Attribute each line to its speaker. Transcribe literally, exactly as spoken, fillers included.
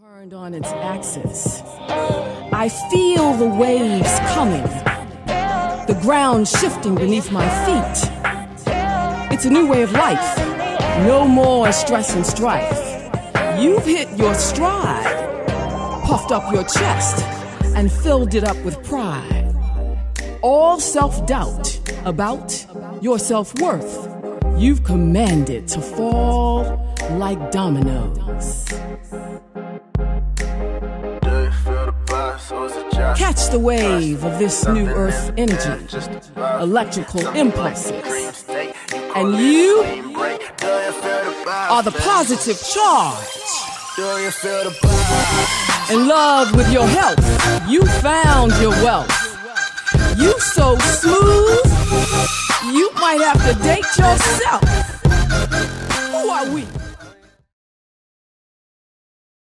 Speaker 1: Turned on its axis. I feel the waves coming, the ground shifting beneath my feet. It's a new way of life, no more stress and strife. You've hit your stride, puffed up your chest, and filled it up with pride. All self-doubt about your self-worth, you've commanded to fall like dominoes. Catch the wave of this new earth energy, electrical impulses, and you are the positive charge. In love with your health, you found your wealth. You so smooth, you might have to date yourself. Who are we?